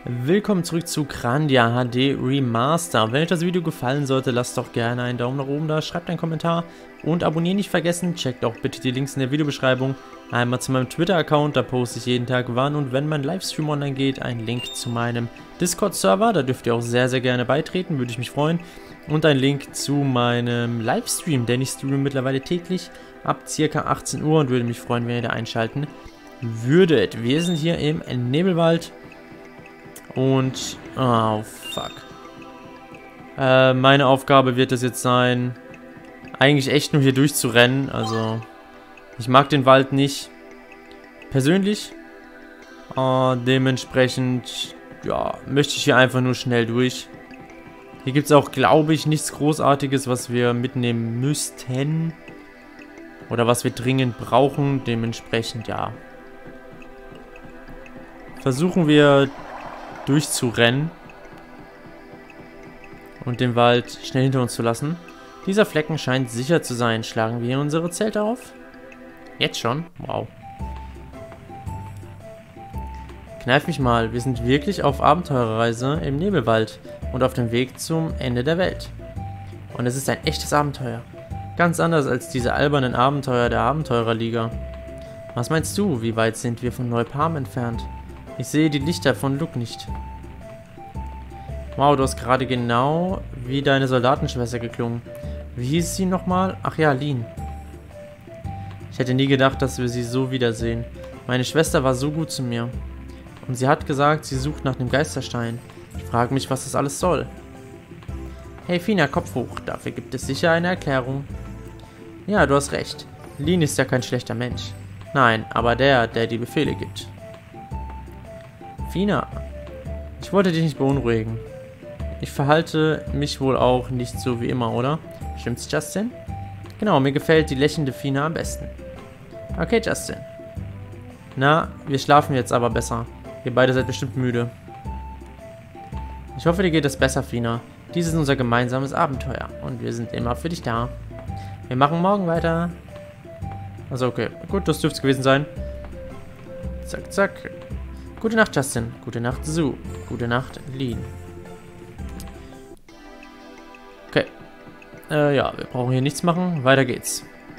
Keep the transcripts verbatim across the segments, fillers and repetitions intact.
Willkommen zurück zu Grandia H D Remaster. Wenn euch das Video gefallen sollte, lasst doch gerne einen Daumen nach oben da, schreibt einen Kommentar und abonnieren nicht vergessen. Checkt auch bitte die Links in der Videobeschreibung. Einmal zu meinem Twitter-Account, da poste ich jeden Tag wann und wenn mein Livestream online geht. Ein Link zu meinem Discord-Server, da dürft ihr auch sehr, sehr gerne beitreten, würde ich mich freuen. Und ein Link zu meinem Livestream, denn ich streame mittlerweile täglich ab ca. achtzehn Uhr und würde mich freuen, wenn ihr da einschalten würdet. Wir sind hier im Nebelwald. Und, oh fuck. Äh, meine Aufgabe wird es jetzt sein, eigentlich echt nur hier durchzurennen. Also, ich mag den Wald nicht persönlich. Äh, dementsprechend, ja, möchte ich hier einfach nur schnell durch. Hier gibt es auch, glaube ich, nichts Großartiges, was wir mitnehmen müssten. Oder was wir dringend brauchen. Dementsprechend, ja. Versuchen wir durchzurennen und den Wald schnell hinter uns zu lassen. Dieser Flecken scheint sicher zu sein. Schlagen wir unsere Zelte auf? Jetzt schon? Wow. Kneif mich mal. Wir sind wirklich auf Abenteurerreise im Nebelwald und auf dem Weg zum Ende der Welt. Und es ist ein echtes Abenteuer. Ganz anders als diese albernen Abenteuer der Abenteurerliga. Was meinst du? Wie weit sind wir von Neupalm entfernt? Ich sehe die Lichter von Luke nicht. Wow, du hast gerade genau wie deine Soldatenschwester geklungen. Wie hieß sie nochmal? Ach ja, Lin. Ich hätte nie gedacht, dass wir sie so wiedersehen. Meine Schwester war so gut zu mir. Und sie hat gesagt, sie sucht nach dem Geisterstein. Ich frage mich, was das alles soll. Hey Fina, Kopf hoch. Dafür gibt es sicher eine Erklärung. Ja, du hast recht. Lin ist ja kein schlechter Mensch. Nein, aber der, der die Befehle gibt. Fina, ich wollte dich nicht beunruhigen. Ich verhalte mich wohl auch nicht so wie immer, oder? Stimmt's, Justin? Genau, mir gefällt die lächelnde Fina am besten. Okay, Justin. Na, wir schlafen jetzt aber besser. Ihr beide seid bestimmt müde. Ich hoffe, dir geht es besser, Fina. Dies ist unser gemeinsames Abenteuer und wir sind immer für dich da. Wir machen morgen weiter. Also okay, gut, das dürfte es gewesen sein. Zack, zack. Gute Nacht, Justin. Gute Nacht, Sue. Gute Nacht, Lin. Okay. Äh, ja, wir brauchen hier nichts machen. Weiter geht's.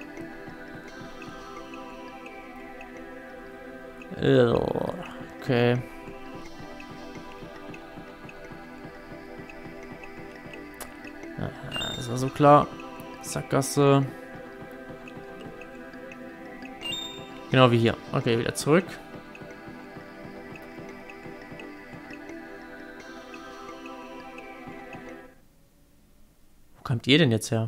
Okay. Das war so klar. Sackgasse. Genau wie hier. Okay, wieder zurück. Wo kommt ihr denn jetzt her?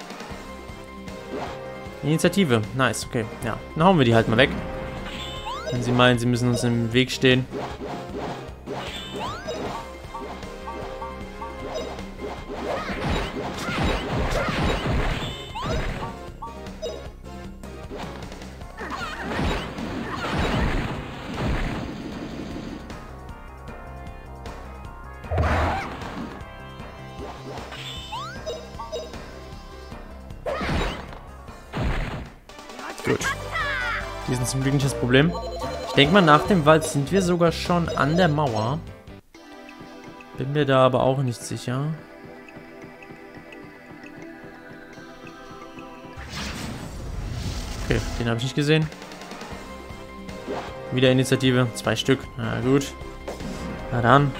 Initiative. Nice, okay. Ja, dann hauen wir die halt mal weg. Wenn sie meinen, sie müssen uns im Weg stehen. Gut. Die sind zum Glück nicht das Problem. Ich denke mal, nach dem Wald sind wir sogar schon an der Mauer. Bin mir da aber auch nicht sicher. Okay, den habe ich nicht gesehen. Wieder Initiative. Zwei Stück. Na gut. Na dann.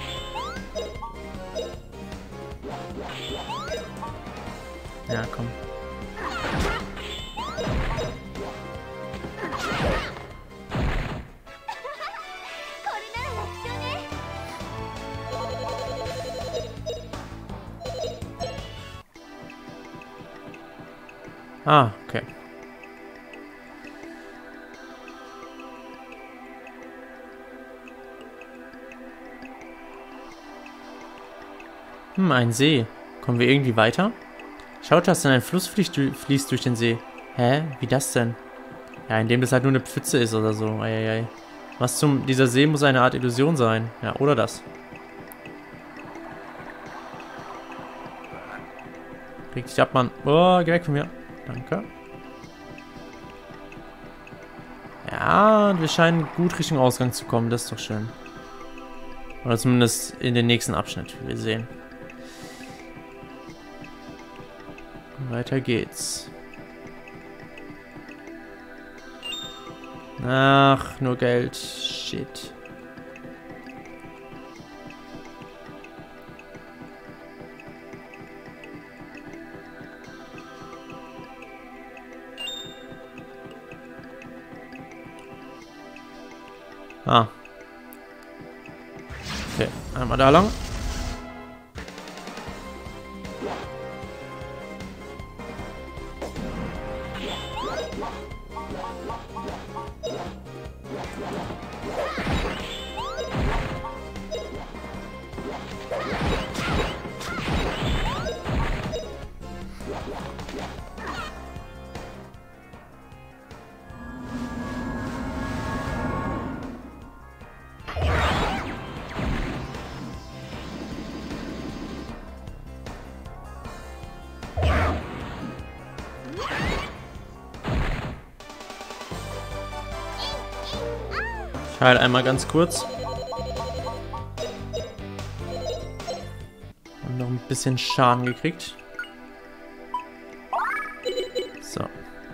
Ja, komm. Ah, okay. Hm, ein See. Kommen wir irgendwie weiter? Schaut, dass denn ein Fluss fließt, fließt durch den See. Hä? Wie das denn? Ja, indem das halt nur eine Pfütze ist oder so. Eieiei. Was zum... Dieser See muss eine Art Illusion sein. Ja, oder das. Reg dich ab, Mann. Oh, geh weg von mir. Danke. Ja, und wir scheinen gut Richtung Ausgang zu kommen. Das ist doch schön. Oder zumindest in den nächsten Abschnitt. Wir sehen. Weiter geht's. Ach, nur Geld. Shit. Ah. Okay, einmal da lang. Ich heile einmal ganz kurz. Und noch ein bisschen Schaden gekriegt. So.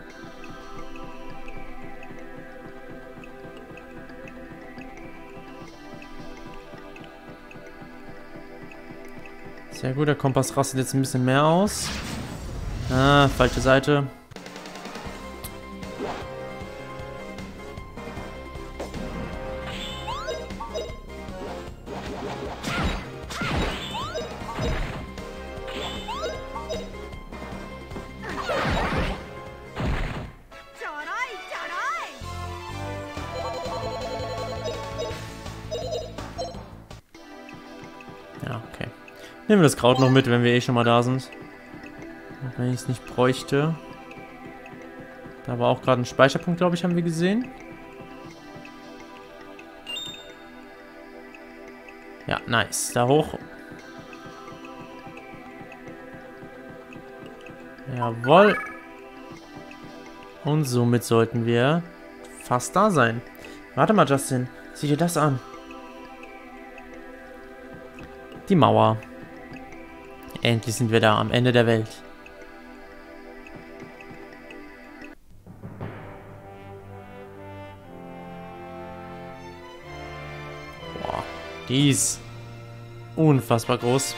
Sehr gut, der Kompass rastet jetzt ein bisschen mehr aus. Ah, falsche Seite. Ja, okay. Nehmen wir das Kraut noch mit, wenn wir eh schon mal da sind. Auch wenn ich es nicht bräuchte. Da war auch gerade ein Speicherpunkt, glaube ich, haben wir gesehen. Ja, nice. Da hoch. Jawohl. Und somit sollten wir fast da sein. Warte mal, Justin. Sieh dir das an. Die Mauer. Endlich sind wir da am Ende der Welt. Boah, die ist unfassbar groß.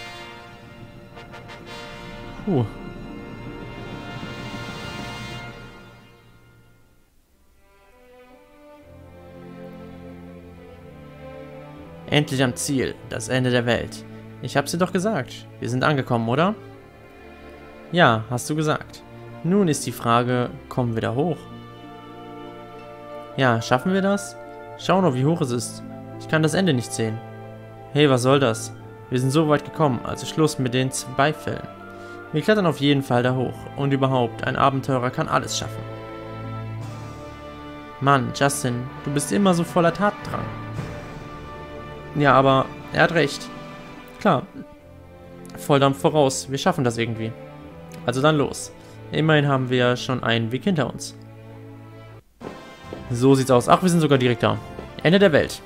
Puh. Endlich am Ziel, das Ende der Welt. Ich hab's dir doch gesagt. Wir sind angekommen, oder? Ja, hast du gesagt. Nun ist die Frage, kommen wir da hoch? Ja, schaffen wir das? Schau nur, wie hoch es ist. Ich kann das Ende nicht sehen. Hey, was soll das? Wir sind so weit gekommen, also Schluss mit den Beifällen. Wir klettern auf jeden Fall da hoch. Und überhaupt, ein Abenteurer kann alles schaffen. Mann, Justin, du bist immer so voller Tatendrang. Ja, aber er hat recht. Klar. Volldampf voraus. Wir schaffen das irgendwie. Also dann los. Immerhin haben wir ja schon einen Weg hinter uns. So sieht's aus. Ach, wir sind sogar direkt da. Ende der Welt.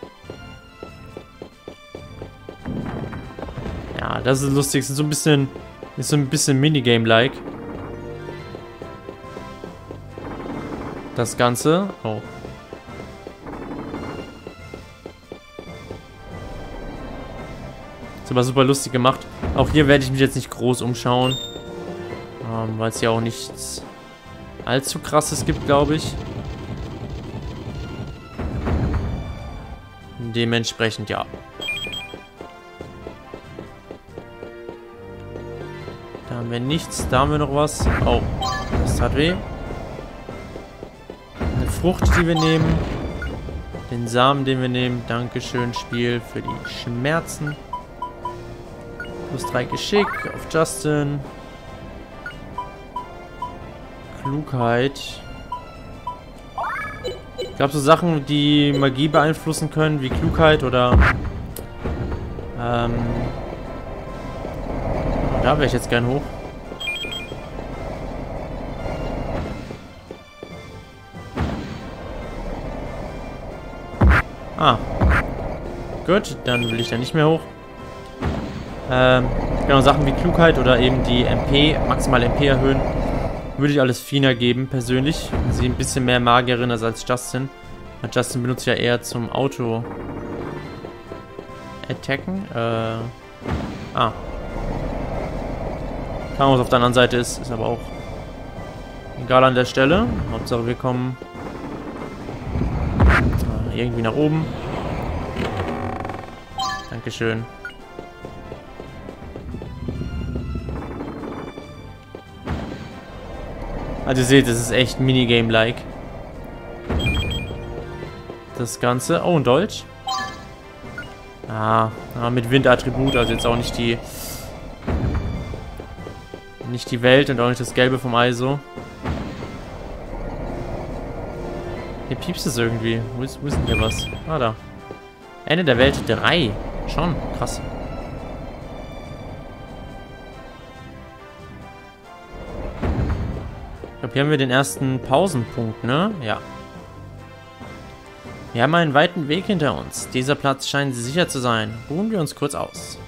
Ja, das ist lustig. Das ist so ein bisschen, ist so ein bisschen Minigame-like. Das Ganze. Oh. Ist aber super lustig gemacht. Auch hier werde ich mich jetzt nicht groß umschauen. Ähm, weil es ja auch nichts allzu krasses gibt, glaube ich. Dementsprechend, ja. Da haben wir nichts. Da haben wir noch was. Oh, das tat weh. Eine Frucht, die wir nehmen. Den Samen, den wir nehmen. Dankeschön, Spiel, für die Schmerzen. Plus drei Geschick auf Justin. Klugheit. Ich glaube, so Sachen, die Magie beeinflussen können, wie Klugheit oder... Ähm... Da wäre ich jetzt gern hoch. Ah. Gut, dann will ich da nicht mehr hoch. Ähm, genau, Sachen wie Klugheit oder eben die M P, maximal M P erhöhen, würde ich alles Fina geben, persönlich. Sie ein bisschen mehr Magierin ist als Justin. Und Justin benutzt ja eher zum Auto attacken. Äh, ah. Chaos auf der anderen Seite ist, ist aber auch egal an der Stelle. Hauptsache wir kommen äh, irgendwie nach oben. Dankeschön. Also ihr seht, es ist echt Minigame-like. Das Ganze. Oh, ein Dolch. Ah, ah, mit Windattribut, also jetzt auch nicht die nicht die Welt und auch nicht das Gelbe vom I S O. Hier piepst es irgendwie. Wo ist, wo ist denn hier was? Ah, da. Ende der Welt drei. Schon, krass. Ich glaube, hier haben wir den ersten Pausenpunkt, ne? Ja. Wir haben einen weiten Weg hinter uns. Dieser Platz scheint sicher zu sein. Ruhen wir uns kurz aus.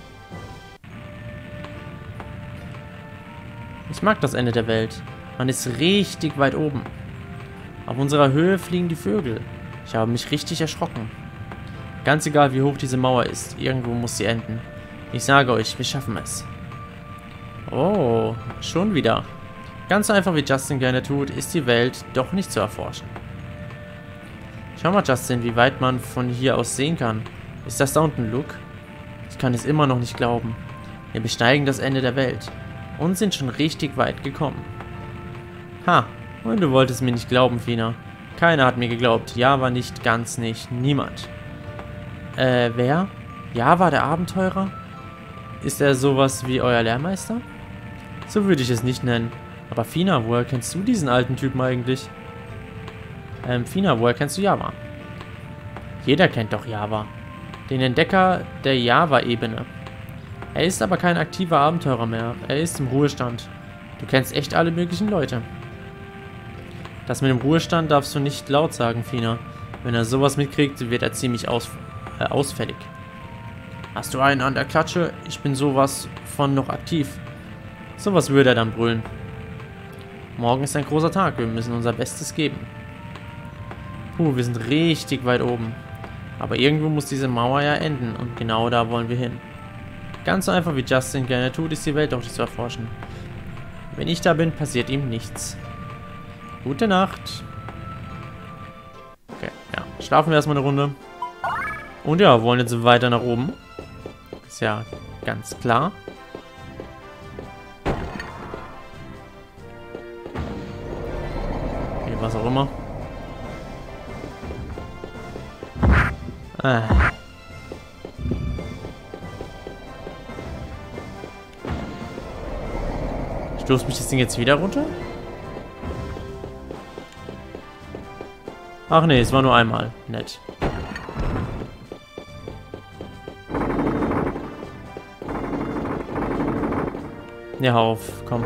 Ich mag das Ende der Welt. Man ist richtig weit oben. Auf unserer Höhe fliegen die Vögel. Ich habe mich richtig erschrocken. Ganz egal, wie hoch diese Mauer ist, irgendwo muss sie enden. Ich sage euch, wir schaffen es. Oh, schon wieder. Ganz einfach, wie Justin gerne tut, ist die Welt doch nicht zu erforschen. Schau mal, Justin, wie weit man von hier aus sehen kann. Ist das da unten Luke? Ich kann es immer noch nicht glauben. Wir besteigen das Ende der Welt und sind schon richtig weit gekommen. Ha, und du wolltest mir nicht glauben, Fina. Keiner hat mir geglaubt. Java nicht, ganz nicht, niemand. Äh, wer? Java, der Abenteurer? Ist er sowas wie euer Lehrmeister? So würde ich es nicht nennen. Aber Fina, woher kennst du diesen alten Typen eigentlich? Ähm, Fina, woher kennst du Java? Jeder kennt doch Java. Den Entdecker der Java-Ebene. Er ist aber kein aktiver Abenteurer mehr. Er ist im Ruhestand. Du kennst echt alle möglichen Leute. Das mit dem Ruhestand darfst du nicht laut sagen, Fina. Wenn er sowas mitkriegt, wird er ziemlich aus, äh, ausfällig. Hast du einen an der Klatsche? Ich bin sowas von noch aktiv. Sowas würde er dann brüllen. Morgen ist ein großer Tag. Wir müssen unser Bestes geben. Puh, wir sind richtig weit oben. Aber irgendwo muss diese Mauer ja enden. Und genau da wollen wir hin. Ganz so einfach wie Justin gerne tut, ist die Welt auch nicht zu erforschen. Wenn ich da bin, passiert ihm nichts. Gute Nacht. Okay, ja. Schlafen wir erstmal eine Runde. Und ja, wollen jetzt weiter nach oben. Ist ja ganz klar. Okay, was auch immer. Ah. Stoßt mich das Ding jetzt wieder runter? Ach nee, es war nur einmal. Nett. Ja, hau auf, komm.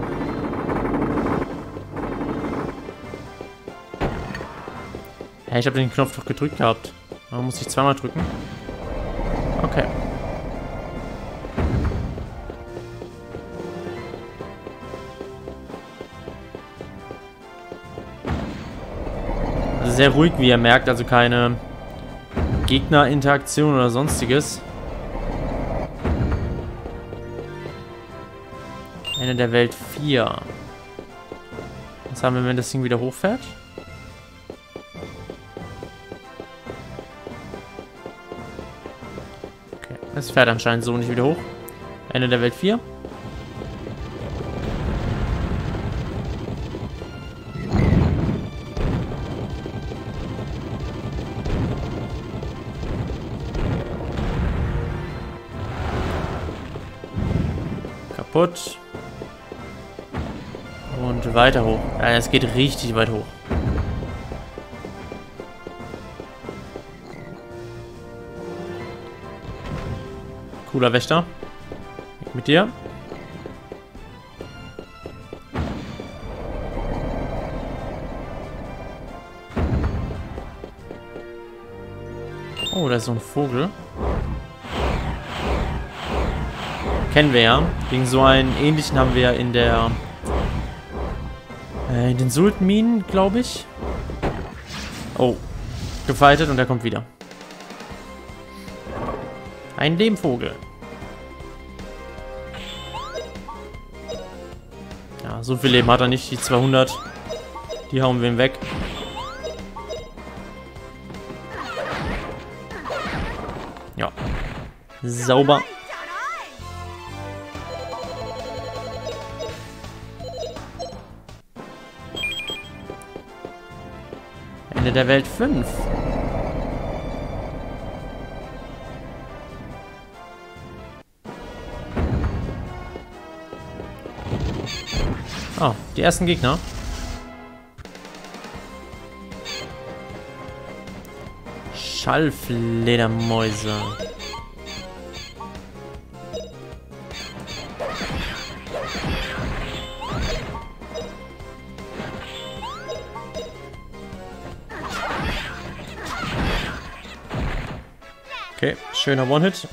Hä, ich habe den Knopf doch gedrückt gehabt. Warum muss ich zweimal drücken? Okay. Also sehr ruhig, wie ihr merkt, also keine Gegnerinteraktion oder sonstiges. Ende der Welt vier. Was haben wir, wenn das Ding wieder hochfährt? Okay, es fährt anscheinend so nicht wieder hoch. Ende der Welt vier. Kaputt. Und weiter hoch. Ja, es geht richtig weit hoch. Cooler Wächter. Mit dir. Oh, da ist so ein Vogel. Kennen wir ja. Gegen so einen ähnlichen haben wir in der... Äh, in den Sultanminen, glaube ich. Oh. Gefightet und er kommt wieder. Ein Lehmvogel. Ja, so viel Leben hat er nicht. Die zweihundert. Die hauen wir ihm weg. Ja. Sauber. Ende der Welt fünf. Oh, die ersten Gegner. Schallfledermäuse. Okay, schöner One-Hit.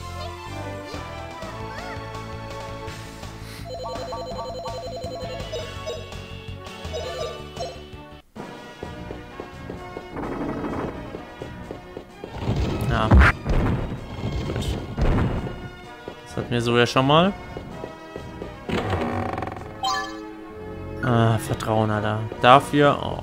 Ja. Gut. Das hatten wir so ja schon mal. Ah, Vertrauen, Alter. Dafür auch.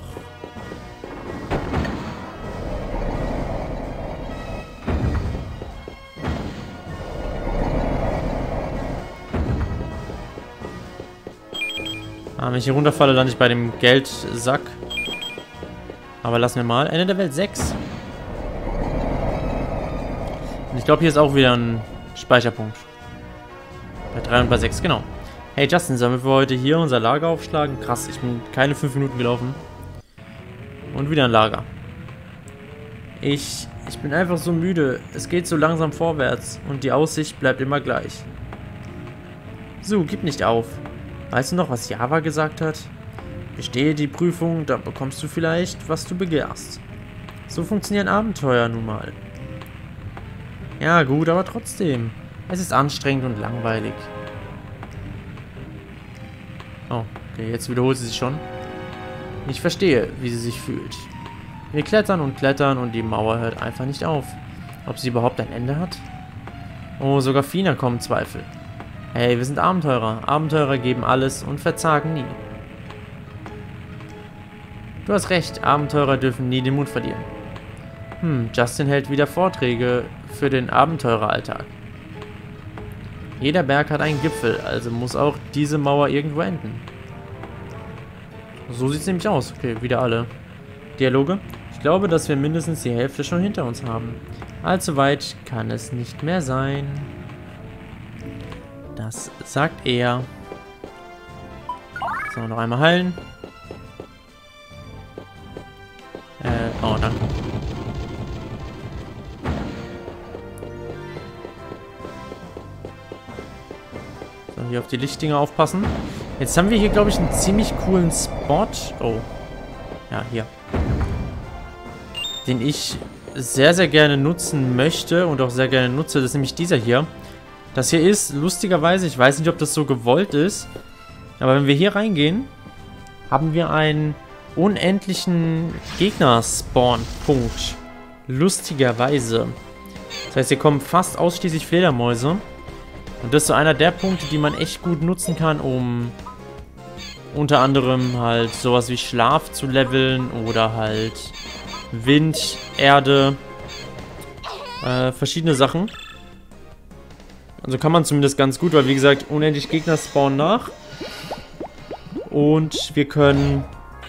Ah, wenn ich hier runterfalle, lande ich bei dem Geldsack. Aber lassen wir mal. Ende der Welt sechs. Und ich glaube, hier ist auch wieder ein Speicherpunkt. Bei drei und bei sechs, genau. Hey Justin, sollen wir heute hier unser Lager aufschlagen? Krass, ich bin keine fünf Minuten gelaufen. Und wieder ein Lager. Ich, ich bin einfach so müde. Es geht so langsam vorwärts. Und die Aussicht bleibt immer gleich. So, gib nicht auf. Weißt du noch, was Java gesagt hat? Bestehe die Prüfung, dann bekommst du vielleicht, was du begehrst. So funktionieren Abenteuer nun mal. Ja gut, aber trotzdem. Es ist anstrengend und langweilig. Oh, okay, jetzt wiederholt sie sich schon. Ich verstehe, wie sie sich fühlt. Wir klettern und klettern und die Mauer hört einfach nicht auf. Ob sie überhaupt ein Ende hat? Oh, sogar Fina kommen Zweifel. Hey, wir sind Abenteurer. Abenteurer geben alles und verzagen nie. Du hast recht, Abenteurer dürfen nie den Mut verlieren. Hm, Justin hält wieder Vorträge für den Abenteureralltag. Jeder Berg hat einen Gipfel, also muss auch diese Mauer irgendwo enden. So sieht es nämlich aus. Okay, wieder alle. Dialoge. Ich glaube, dass wir mindestens die Hälfte schon hinter uns haben. Allzu weit kann es nicht mehr sein. Das sagt er. So, noch einmal heilen. Äh, oh, danke. So, hier auf die Lichtdinger aufpassen. Jetzt haben wir hier, glaube ich, einen ziemlich coolen Spot. Oh. Ja, hier. Den ich sehr, sehr gerne nutzen möchte und auch sehr gerne nutze. Das ist nämlich dieser hier. Das hier ist, lustigerweise, ich weiß nicht, ob das so gewollt ist, aber wenn wir hier reingehen, haben wir einen unendlichen Gegner-Spawn-Punkt. Lustigerweise. Das heißt, hier kommen fast ausschließlich Fledermäuse. Und das ist so einer der Punkte, die man echt gut nutzen kann, um unter anderem halt sowas wie Schlaf zu leveln oder halt Wind, Erde, äh, verschiedene Sachen. Also kann man zumindest ganz gut, weil wie gesagt, unendlich Gegner spawnen nach. Und wir können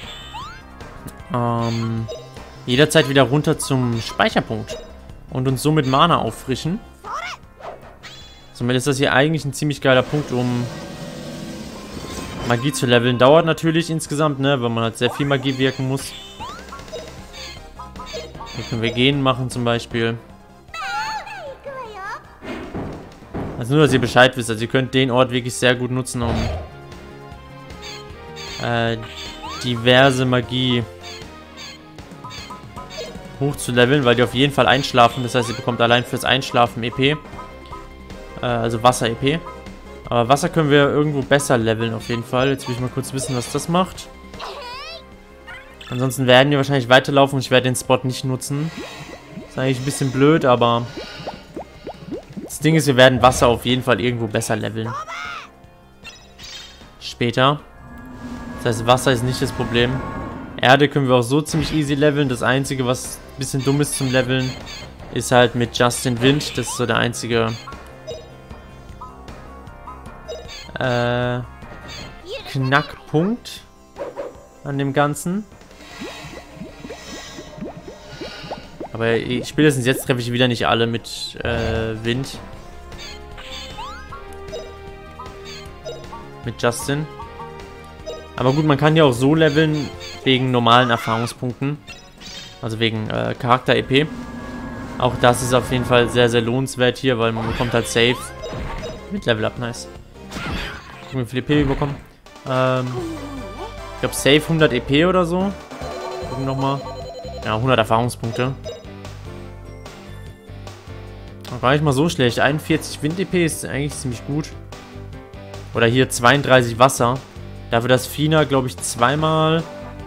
ähm, jederzeit wieder runter zum Speicherpunkt und uns somit Mana auffrischen. Somit ist das hier eigentlich ein ziemlich geiler Punkt, um Magie zu leveln. Dauert natürlich insgesamt, ne, weil man halt sehr viel Magie wirken muss. Hier können wir Gehen machen zum Beispiel. Also nur, dass ihr Bescheid wisst. Also ihr könnt den Ort wirklich sehr gut nutzen, um äh, diverse Magie hoch zu leveln, weil die auf jeden Fall einschlafen. Das heißt, ihr bekommt allein fürs Einschlafen E P. Äh, also Wasser-E P. Aber Wasser können wir irgendwo besser leveln auf jeden Fall. Jetzt will ich mal kurz wissen, was das macht. Ansonsten werden wir wahrscheinlich weiterlaufen und ich werde den Spot nicht nutzen. Ist eigentlich ein bisschen blöd, aber das Ding ist, wir werden Wasser auf jeden Fall irgendwo besser leveln. Später. Das heißt, Wasser ist nicht das Problem. Erde können wir auch so ziemlich easy leveln. Das Einzige, was ein bisschen dumm ist zum Leveln, ist halt mit Justin Wind. Das ist so der einzige äh, Knackpunkt an dem Ganzen. Aber spätestens jetzt treffe ich wieder nicht alle mit äh, Wind. Mit Justin. Aber gut, man kann ja auch so leveln, wegen normalen Erfahrungspunkten. Also wegen äh, Charakter-E P. Auch das ist auf jeden Fall sehr, sehr lohnenswert hier, weil man bekommt halt safe mit Level-Up, nice. Gucken, wie viel E P wir bekommen. Ähm, ich glaube safe hundert E P oder so. Gucken nochmal. Ja, hundert Erfahrungspunkte. Gar nicht mal so schlecht. einundvierzig Wind-E P ist eigentlich ziemlich gut. Oder hier zweiunddreißig Wasser. Dafür, dass Fina, glaube ich, zweimal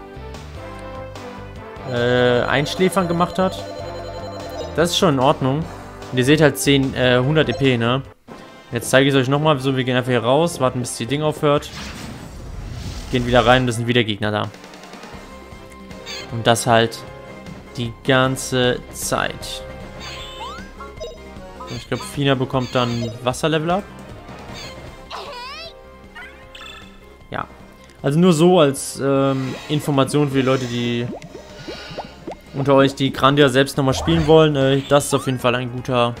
äh, Einschläfern gemacht hat. Das ist schon in Ordnung. Und ihr seht halt zehn, äh, hundert E P, ne? Jetzt zeige ich es euch nochmal. So, wir gehen einfach hier raus, warten, bis die Ding aufhört. Gehen wieder rein und es sind wieder Gegner da. Und das halt die ganze Zeit. Ich glaube, Fina bekommt dann Wasserlevel ab. Ja. Also nur so als ähm, Information für die Leute, die unter euch, die Grandia selbst nochmal spielen wollen. Äh, das ist auf jeden Fall ein guter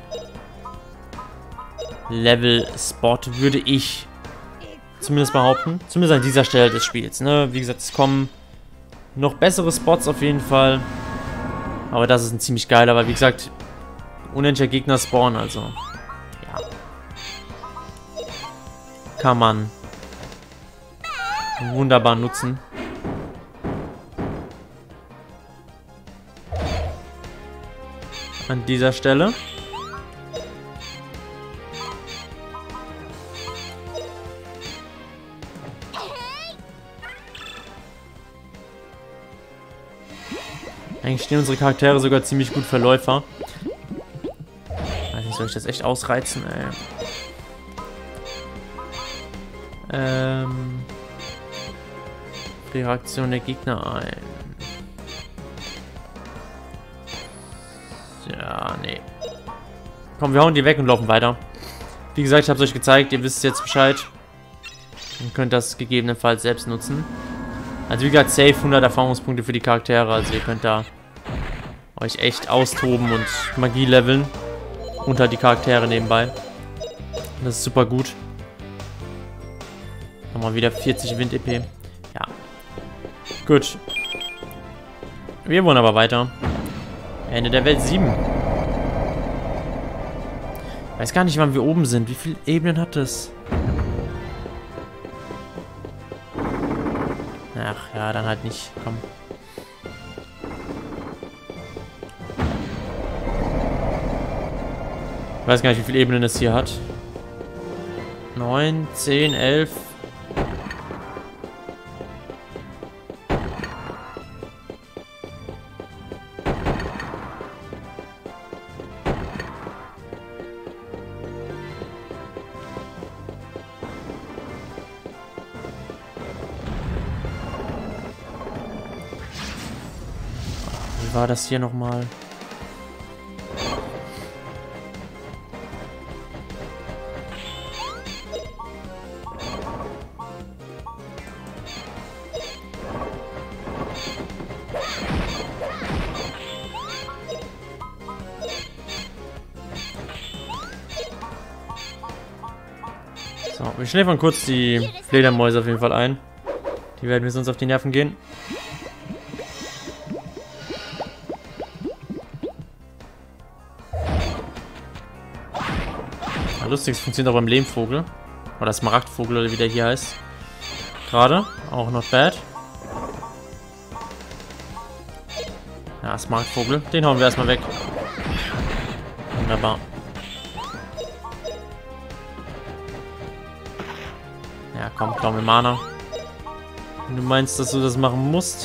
Level-Spot, würde ich zumindest behaupten. Zumindest an dieser Stelle des Spiels. Ne? Wie gesagt, es kommen noch bessere Spots auf jeden Fall. Aber das ist ein ziemlich geiler, weil wie gesagt, unendlicher Gegner spawnen, also ja. Kann man wunderbar nutzen. An dieser Stelle. Eigentlich stehen unsere Charaktere sogar ziemlich gut für Läufer. Eigentlich soll ich das echt ausreizen, ey. Ähm. Die Reaktion der Gegner ein. Ja, nee. Komm, wir hauen die weg und laufen weiter. Wie gesagt, ich habe es euch gezeigt. Ihr wisst jetzt Bescheid. Und könnt das gegebenenfalls selbst nutzen. Also wie gesagt, safe hundert Erfahrungspunkte für die Charaktere. Also ihr könnt da euch echt austoben und Magie leveln. Unter die Charaktere nebenbei. Das ist super gut. Nochmal wieder vierzig Wind-E P. Ja. Gut. Wir wollen aber weiter. Ende der Welt sieben. Weiß gar nicht, wann wir oben sind. Wie viele Ebenen hat es? Ach ja, dann halt nicht. Komm. Ich weiß gar nicht, wie viele Ebenen es hier hat. neun, zehn, elf. Wie war das hier nochmal? So, wir schläfern kurz die Fledermäuse auf jeden Fall ein. Die werden mir sonst auf die Nerven gehen. Ja, lustig, es funktioniert auch beim Lehmvogel. Oder Smaragdvogel, oder wie der hier heißt. Gerade. Auch not bad. Ja, Smaragdvogel. Den hauen wir erstmal weg. Wunderbar. Ja, komm, klau mir Mana. Wenn du meinst, dass du das machen musst.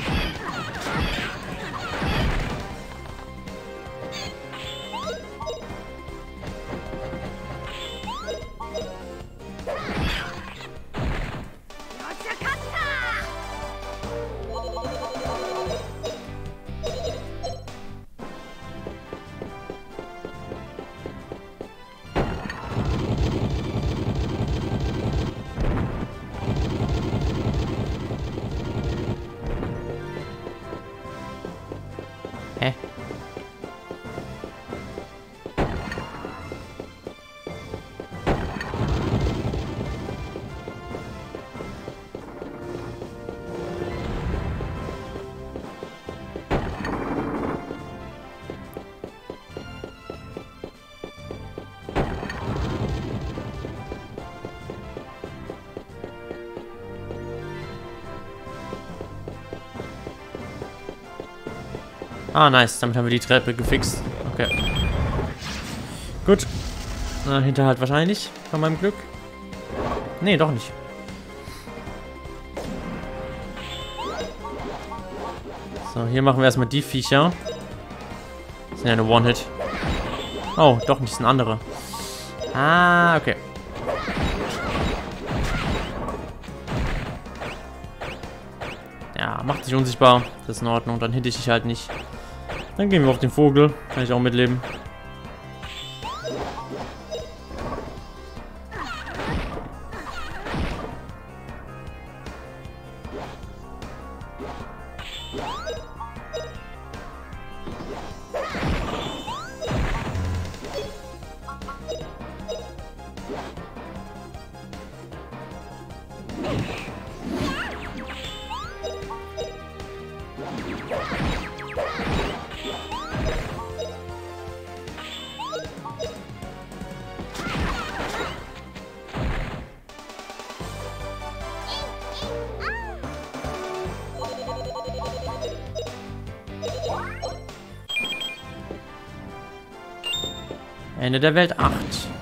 Hä? Ah, nice. Damit haben wir die Treppe gefixt. Okay. Gut. Na, Hinterhalt wahrscheinlich. Von meinem Glück. Nee, doch nicht. So, hier machen wir erstmal die Viecher. Das sind ja eine One-Hit. Oh, doch nicht, das sind andere. Ah, okay. Ja, macht dich unsichtbar. Das ist in Ordnung. Dann hitte ich dich halt nicht. Dann gehen wir auf den Vogel. Kann ich auch mitleben. Ende der Welt acht.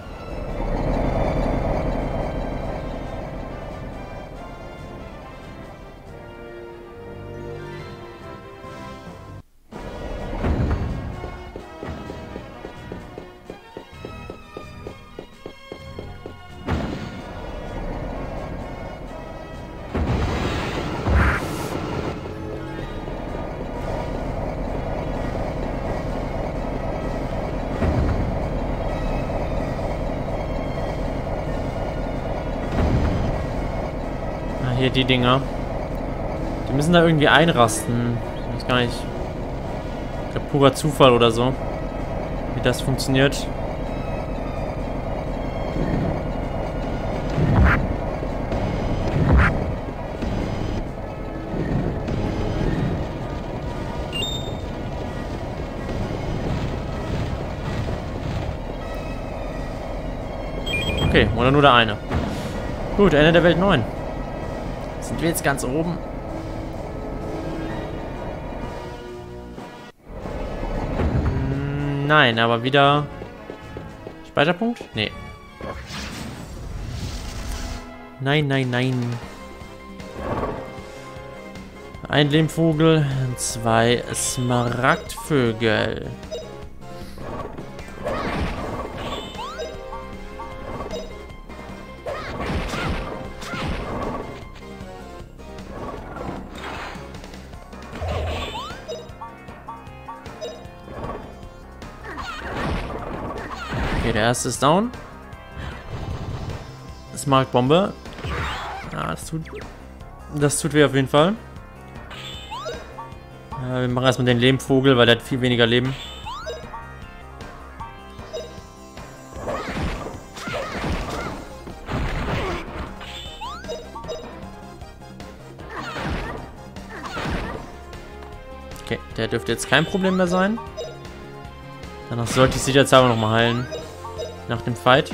Hier die Dinger. Die müssen da irgendwie einrasten. Ich weiß gar nicht. Ich glaube, purer Zufall oder so. Wie das funktioniert. Okay, oder nur der eine. Gut, Ende der Welt neun. Sind wir jetzt ganz oben? Nein, aber wieder... Speicherpunkt? Nee. Nein, nein, nein. Ein Lehmvogel, zwei Smaragdvögel. Okay, der erste ist down. Smaragdbombe. Ja, das tut... Das tut weh auf jeden Fall. Ja, wir machen erstmal den Lehmvogel, weil der hat viel weniger Leben. Okay, der dürfte jetzt kein Problem mehr sein. Danach sollte ich sie jetzt aber noch mal heilen. Nach dem Fight.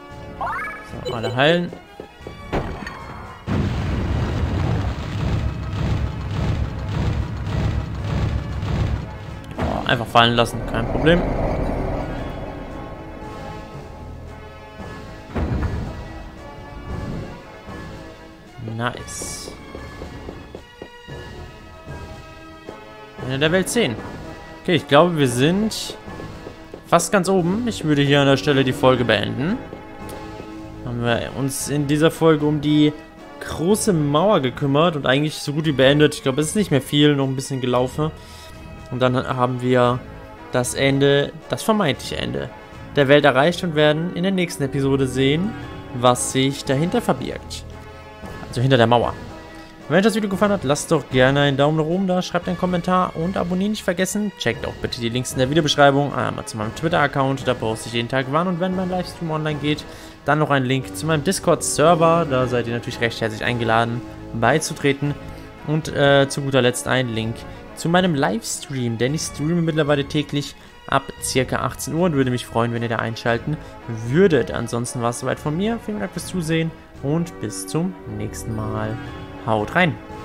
So, alle heilen. einfach fallen lassen, kein Problem. Nice. Ende der Welt zehn. Okay, ich glaube, wir sind fast ganz oben. Ich würde hier an der Stelle die Folge beenden. Haben wir uns in dieser Folge um die große Mauer gekümmert und eigentlich so gut wie beendet. Ich glaube, es ist nicht mehr viel, noch ein bisschen gelaufen. Und dann haben wir das Ende, das vermeintliche Ende der Welt erreicht und werden in der nächsten Episode sehen, was sich dahinter verbirgt. Also hinter der Mauer. Wenn euch das Video gefallen hat, lasst doch gerne einen Daumen nach oben da, schreibt einen Kommentar und abonnieren nicht vergessen. Checkt auch bitte die Links in der Videobeschreibung. Einmal zu meinem Twitter-Account, da poste ich jeden Tag wann und wenn mein Livestream online geht. Dann noch ein Link zu meinem Discord-Server, da seid ihr natürlich recht herzlich eingeladen beizutreten. Und äh, zu guter Letzt ein Link zu meinem Livestream, denn ich streame mittlerweile täglich ab ca. achtzehn Uhr und würde mich freuen, wenn ihr da einschalten würdet. Ansonsten war es soweit von mir. Vielen Dank fürs Zusehen und bis zum nächsten Mal. Haut rein!